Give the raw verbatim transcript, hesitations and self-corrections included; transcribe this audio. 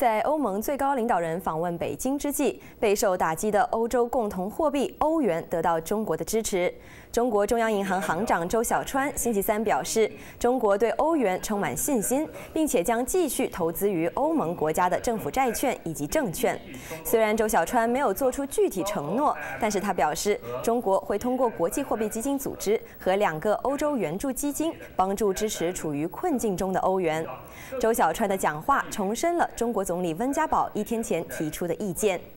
在欧盟最高领导人访问北京之际，备受打击的欧洲共同货币欧元得到中国的支持。中国中央银行行长周小川星期三表示，中国对欧元充满信心，并且将继续投资于欧盟国家的政府债券以及证券。虽然周小川没有做出具体承诺，但是他表示，中国会通过国际货币基金组织和两个欧洲援助基金，帮助支持处于困境中的欧元。周小川的讲话重申了中国总理温家宝一天前提出的意见。